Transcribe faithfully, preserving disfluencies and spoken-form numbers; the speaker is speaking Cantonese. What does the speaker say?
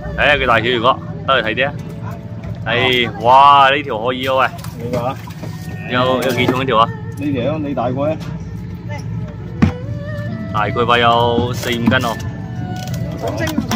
睇下佢大小如果，得嚟睇啲啊！係，哇！呢條可以啊喂， 你話有有幾重呢條啊？ 呢條你大概啊？ 大概話有四五斤哦。 講真。